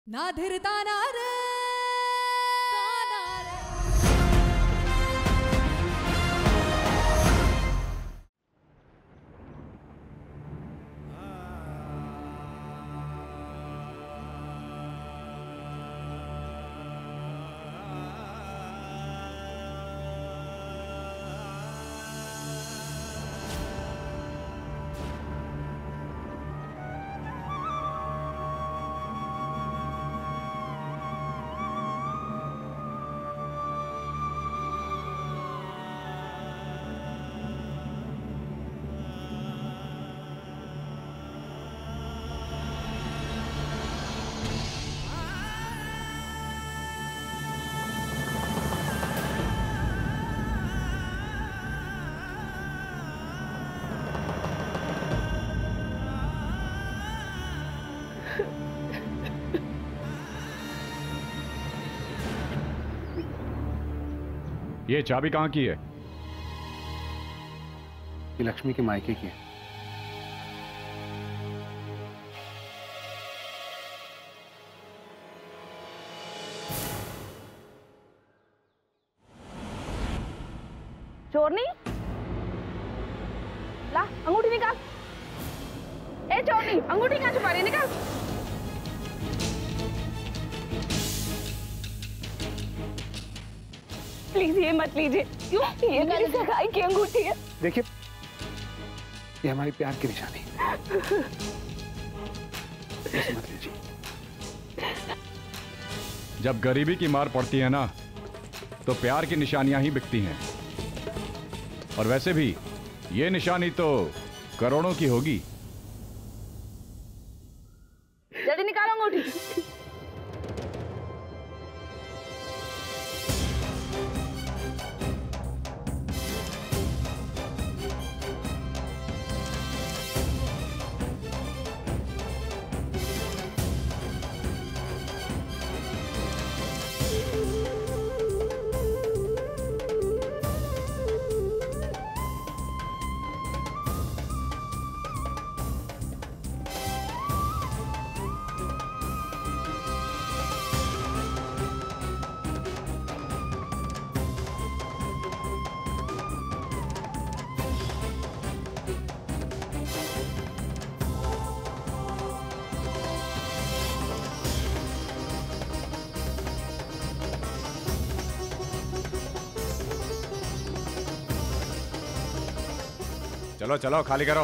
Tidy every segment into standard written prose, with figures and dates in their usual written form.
ना धीरता ना रे ये चाबी कहाँ की है? ये लक्ष्मी के मायके की है। चोरनी, ला अंगूठी निकाल। ए चोरनी, अंगूठी कहाँ छुपा रही, निकाल। प्लीज ये मत लीजिए, क्यों? ये मेरी सगाई की अंगूठी है। देखिए, ये हमारी प्यार की निशानी है। इसे मत लीजिए। जब गरीबी की मार पड़ती है ना, तो प्यार की निशानियां ही बिकती हैं। और वैसे भी ये निशानी तो करोड़ों की होगी। जल्दी निकालो अंगूठी। चलो चलो, खाली करो।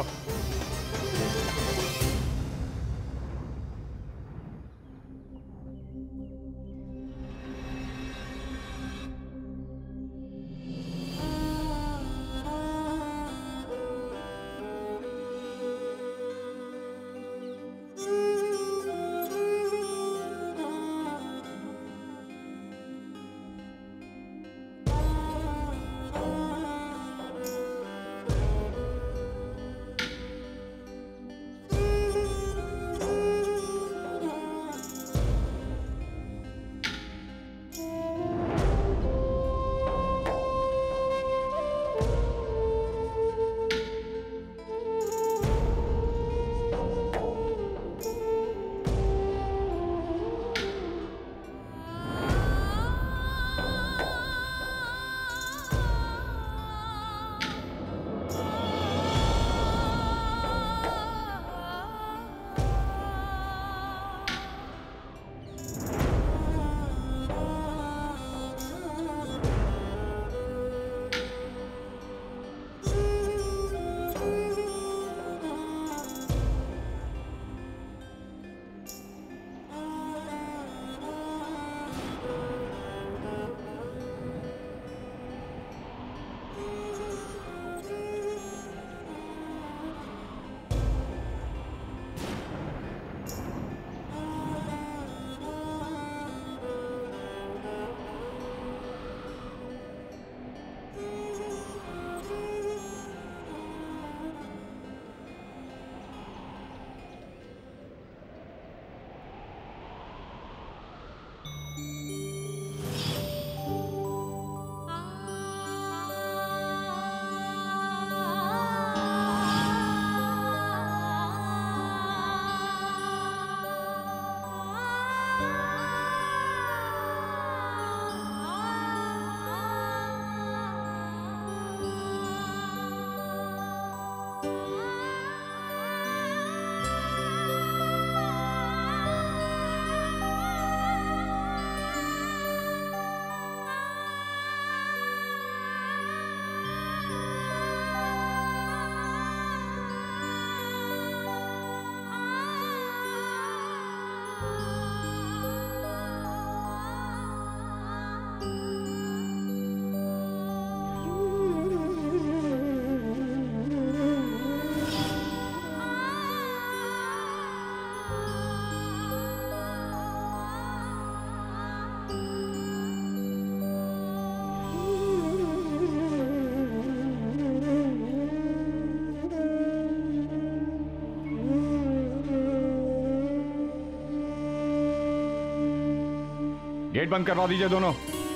गेट बंद करवा दीजिए दोनों।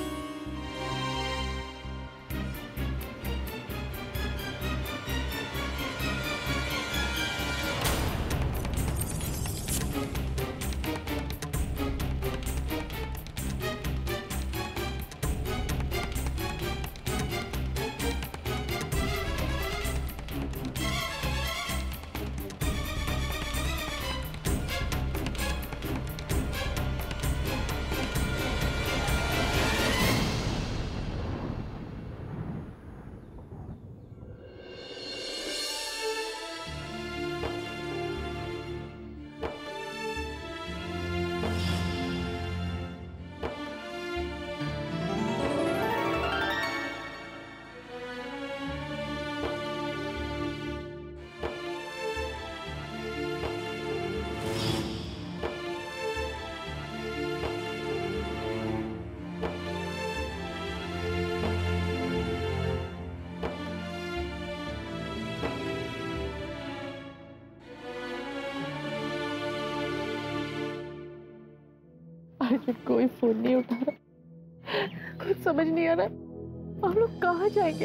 अर्जुन कोई फोन नहीं उठा रहा, कुछ समझ नहीं आ रहा हम लोग कहाँ जाएंगे।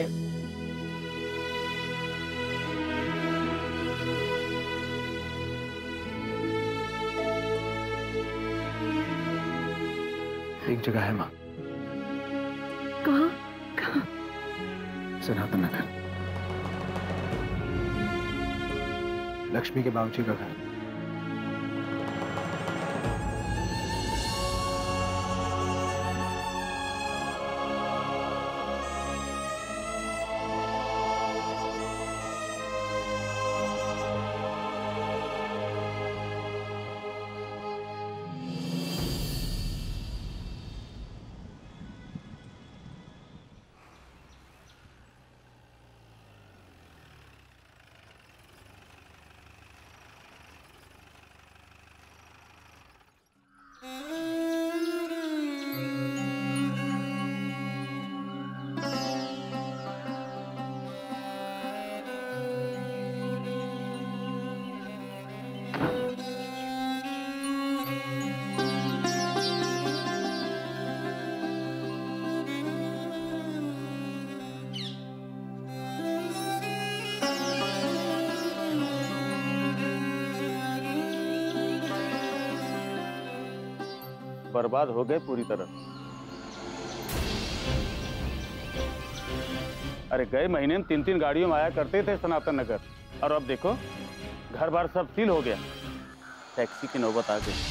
एक जगह है माँ। कहाँ कहाँ? सनातन नगर, लक्ष्मी के बाबूजी का घर। बर्बाद हो गए पूरी तरह। अरे गए महीने में 3-3 गाड़ियों में आया करते थे सनातन नगर, और अब देखो घर बार सब सील हो गया। टैक्सी की नौबत आ गई।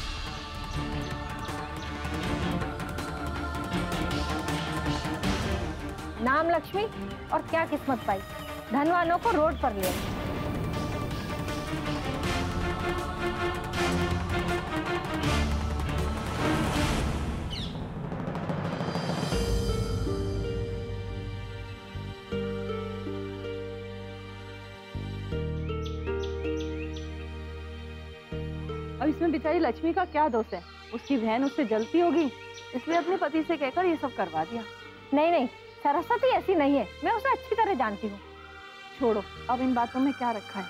नाम लक्ष्मी और क्या किस्मत पाई, धनवानों को रोड पर ले। अब इसमें बेचारी लक्ष्मी का क्या दोष है? उसकी बहन उससे जलती होगी, इसलिए अपने पति से कहकर ये सब करवा दिया। नहीं नहीं, सरस्वती ऐसी नहीं है, मैं उसे अच्छी तरह जानती हूँ। छोड़ो, अब इन बातों में क्या रखा है।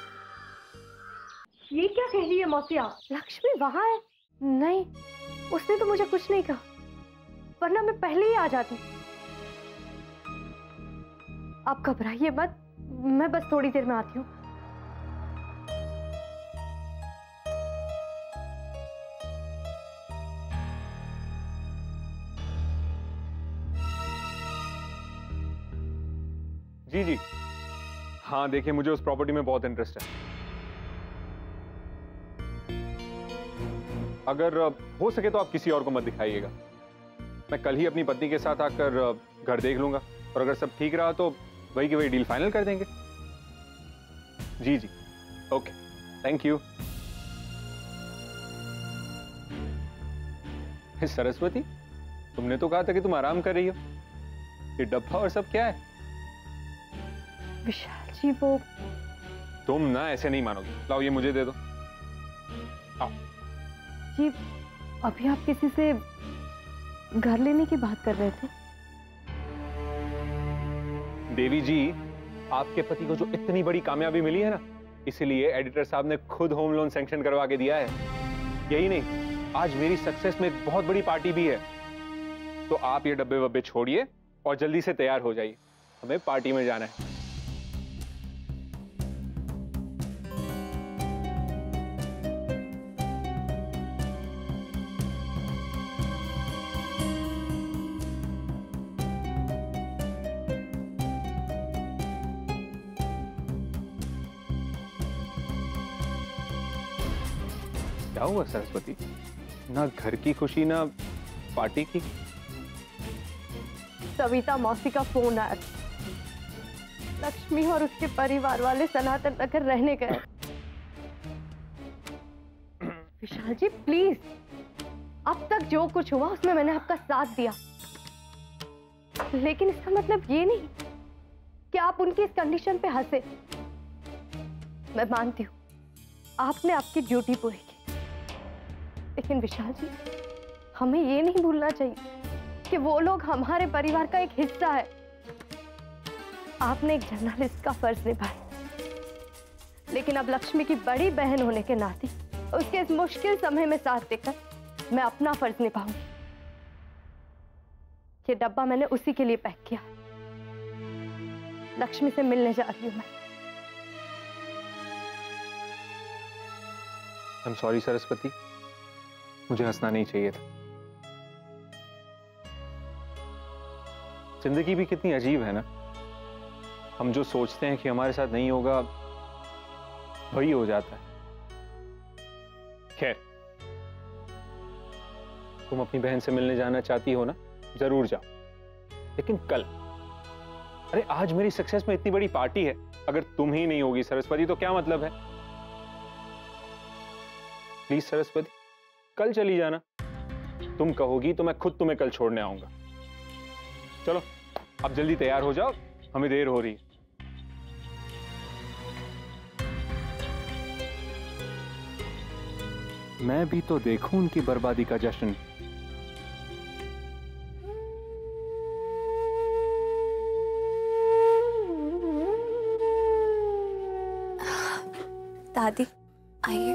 ये क्या कह रही है मौसी आप? लक्ष्मी वहाँ है? नहीं, उसने तो मुझे कुछ नहीं कहा, वरना मैं पहले ही आ जाती। आप घबराइए मत, मैं बस थोड़ी देर में आती हूँ। जी जी हाँ, देखिए मुझे उस प्रॉपर्टी में बहुत इंटरेस्ट है। अगर हो सके तो आप किसी और को मत दिखाइएगा। मैं कल ही अपनी पत्नी के साथ आकर घर देख लूंगा, और अगर सब ठीक रहा तो वही की वही डील फाइनल कर देंगे। जी जी ओके, थैंक यू। सरस्वती, तुमने तो कहा था कि तुम आराम कर रही हो। ये डब्बा और सब क्या है? विशाल जी वो, तुम ना ऐसे नहीं मानोगे। लाओ ये मुझे दे दो। आओ। जी अभी आप किसी से घर लेने की बात कर रहे थे? देवी जी, आपके पति को जो इतनी बड़ी कामयाबी मिली है ना, इसलिए एडिटर साहब ने खुद होम लोन सैंक्शन करवा के दिया है। यही नहीं, आज मेरी सक्सेस में एक बहुत बड़ी पार्टी भी है। तो आप ये डब्बे वब्बे छोड़िए और जल्दी से तैयार हो जाइए, हमें पार्टी में जाना है। क्या हुआ सरस्वती? ना घर की खुशी ना पार्टी की। सविता मौसी का फोन आया। लक्ष्मी और उसके परिवार वाले सनातन नगर रहने गए। विशाल जी प्लीज, अब तक जो कुछ हुआ उसमें मैंने आपका साथ दिया, लेकिन इसका मतलब ये नहीं कि आप उनकी इस कंडीशन पे हंसे। मैं मानती हूँ आपने आपकी ड्यूटी पूरी की, लेकिन विशाल जी हमें ये नहीं भूलना चाहिए कि वो लोग हमारे परिवार का एक हिस्सा है। आपने एक जर्नलिस्ट का फर्ज निभाया, लेकिन अब लक्ष्मी की बड़ी बहन होने के नाते उसके इस मुश्किल समय में साथ देकर मैं अपना फर्ज निभाऊंगी। ये डब्बा मैंने उसी के लिए पैक किया। लक्ष्मी से मिलने जा रही हूं मैं। I'm sorry सरस्वती, मुझे हंसना नहीं चाहिए था। जिंदगी भी कितनी अजीब है ना, हम जो सोचते हैं कि हमारे साथ नहीं होगा वही हो जाता है। खैर, तुम अपनी बहन से मिलने जाना चाहती हो ना, जरूर जाओ, लेकिन कल। अरे आज मेरी सक्सेस में इतनी बड़ी पार्टी है, अगर तुम ही नहीं होगी सरस्वती तो क्या मतलब है? प्लीज सरस्वती, कल चली जाना। तुम कहोगी तो मैं खुद तुम्हें कल छोड़ने आऊंगा। चलो अब जल्दी तैयार हो जाओ, हमें देर हो रही है। मैं भी तो देखूं उनकी बर्बादी का जश्न। दादी आइए,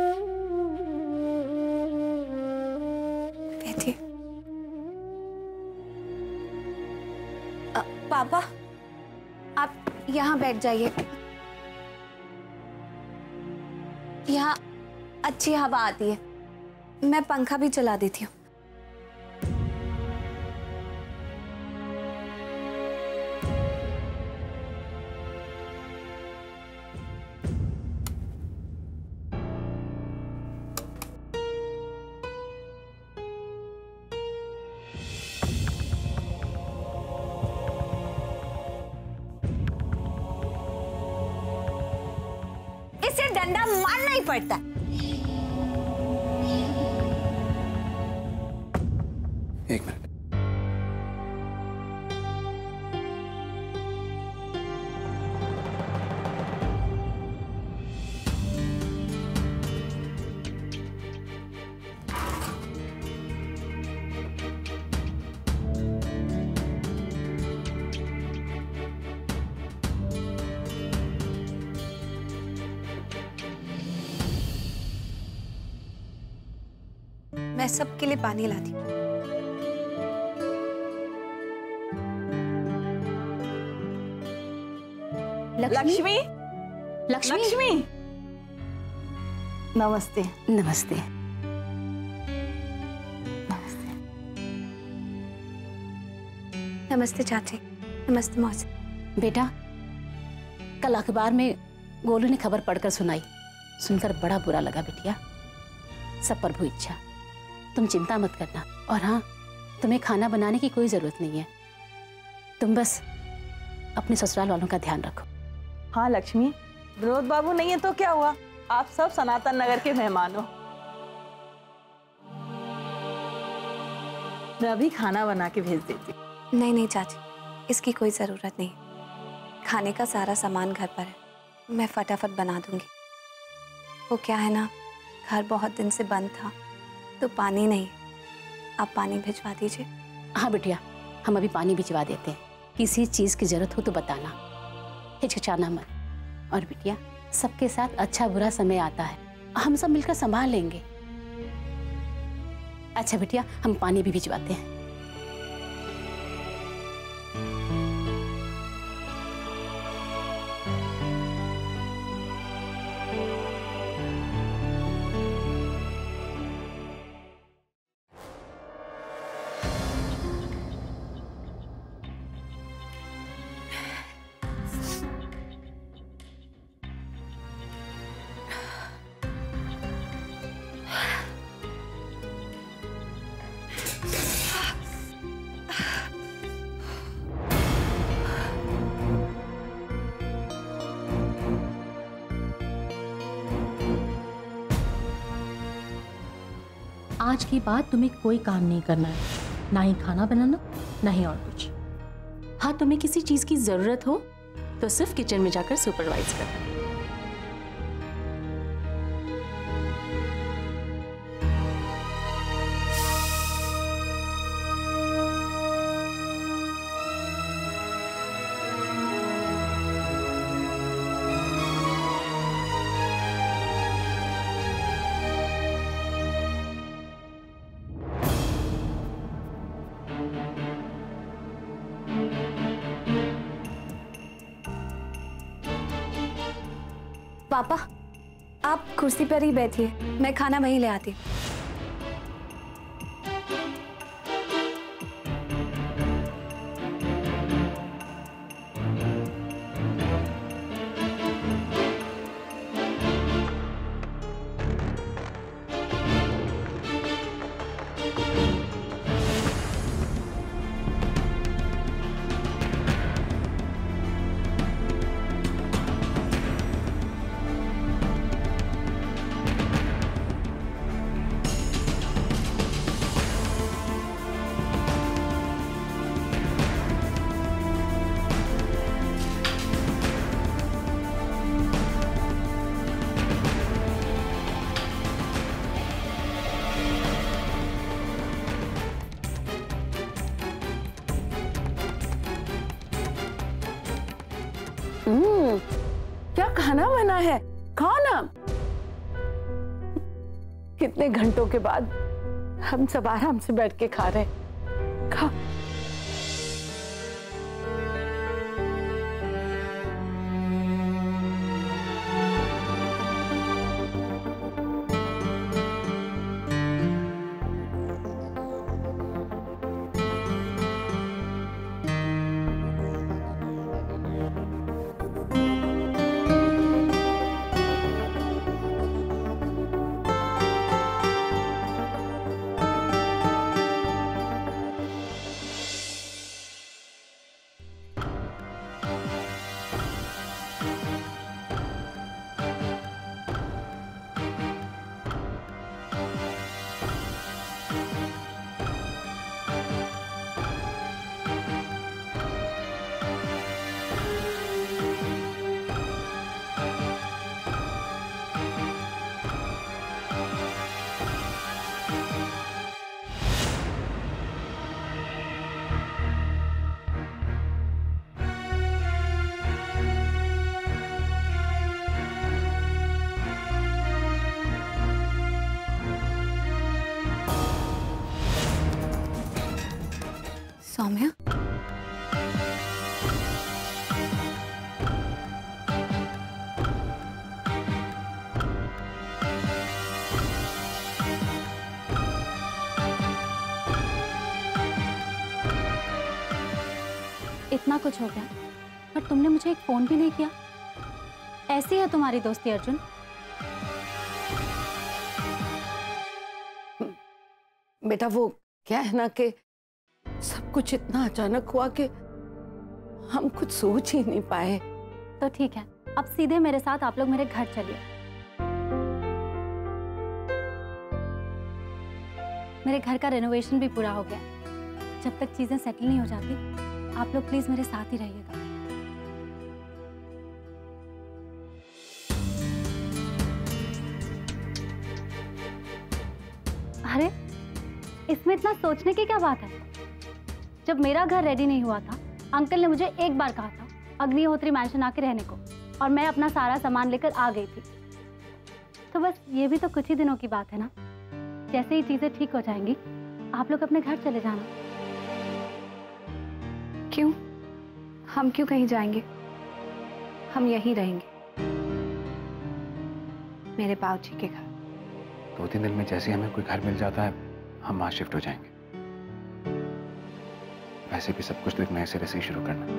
बैठिए। पापा आप यहाँ बैठ जाइए, यहाँ अच्छी हवा आती है, मैं पंखा भी चला देती हूँ। इसे डंडा मारना ही पड़ता है। एक मिनट। मैं सबके लिए पानी लाती हूँ। लक्ष्मी, लक्ष्मी, लक्ष्मी, नमस्ते। नमस्ते। नमस्ते चाची, नमस्ते मौसी। बेटा, कल अखबार में गोलू ने खबर पढ़कर सुनाई, सुनकर बड़ा बुरा लगा बिटिया। सब प्रभु इच्छा, तुम चिंता मत करना। और हाँ, तुम्हें खाना बनाने की कोई जरूरत नहीं है, तुम बस अपने ससुराल वालों का ध्यान रखो। हाँ लक्ष्मी, विनोद बाबू नहीं है तो क्या हुआ, आप सब सनातन नगर के मेहमान हो। मैं अभी खाना बना के भेज देती हूँ। नहीं नहीं चाची, इसकी कोई ज़रूरत नहीं, खाने का सारा सामान घर पर है, मैं फटाफट बना दूंगी। वो क्या है ना, घर बहुत दिन से बंद था तो पानी नहीं, आप पानी भिजवा दीजिए। हाँ बिटिया, हम अभी पानी भिजवा देते हैं, किसी चीज़ की जरूरत हो तो बताना, हिचकिचाना मत। और बिटिया, सबके साथ अच्छा बुरा समय आता है, हम सब मिलकर संभाल लेंगे। अच्छा बिटिया, हम पानी भी भिजवाते हैं। आज के बाद तुम्हें कोई काम नहीं करना है, ना ही खाना बनाना, ना ही और कुछ। हाँ, तुम्हें किसी चीज की जरूरत हो तो सिर्फ किचन में जाकर सुपरवाइज करना। पापा, आप कुर्सी पर ही बैठिए, मैं खाना वहीं ले आती हूँ। क्या खाना बना है, खाओ ना। कितने घंटों के बाद हम सब आराम से बैठ के खा रहे हैं, खाओ। सौम्या, इतना कुछ हो गया पर तुमने मुझे एक फोन भी नहीं किया। ऐसी है तुम्हारी दोस्ती अर्जुन। बेटा वो क्या है ना कि सब कुछ इतना अचानक हुआ कि हम कुछ सोच ही नहीं पाए। तो ठीक है, अब सीधे मेरे साथ आप लोग मेरे घर चलिए। मेरे घर का रेनोवेशन भी पूरा हो गया। जब तक चीजें सेटल नहीं हो जाती, आप लोग प्लीज मेरे साथ ही रहिएगा। अरे, इसमें इतना सोचने की क्या बात है? जब मेरा घर रेडी नहीं हुआ था, अंकल ने मुझे एक बार कहा था अग्निहोत्री मैंशन आके रहने को, और मैं अपना सारा सामान लेकर आ गई थी। तो बस ये भी तो कुछ ही दिनों की बात है ना। जैसे ही चीजें ठीक हो जाएंगी, आप लोग अपने घर चले जाना। क्यों? हम क्यों कहीं जाएंगे? हम यहीं रहेंगे, मेरे बाबूजी के घर। 2-3 दिन में जैसे हमें कोई घर मिल जाता है, हम वहां शिफ्ट हो जाएंगे। वैसे भी सब कुछ तो एक नए सिरे से शुरू करना,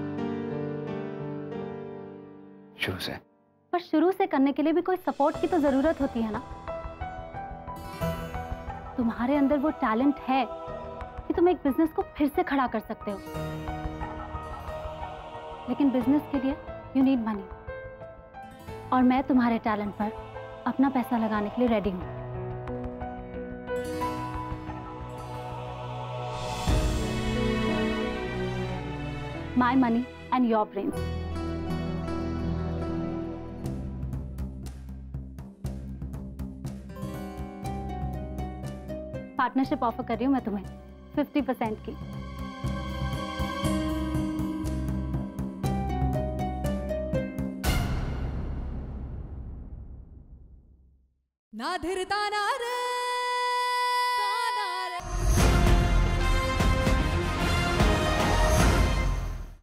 शुरू से। पर शुरू से करने के लिए भी कोई सपोर्ट की तो जरूरत होती है ना। तुम्हारे अंदर वो टैलेंट है कि तुम एक बिजनेस को फिर से खड़ा कर सकते हो, लेकिन बिजनेस के लिए यू नीड मनी, और मैं तुम्हारे टैलेंट पर अपना पैसा लगाने के लिए रेडी हूं। My money and your brains. Partnership offer कर रही हूँ मैं तुम्हें 50% की। ना धीरता ना रे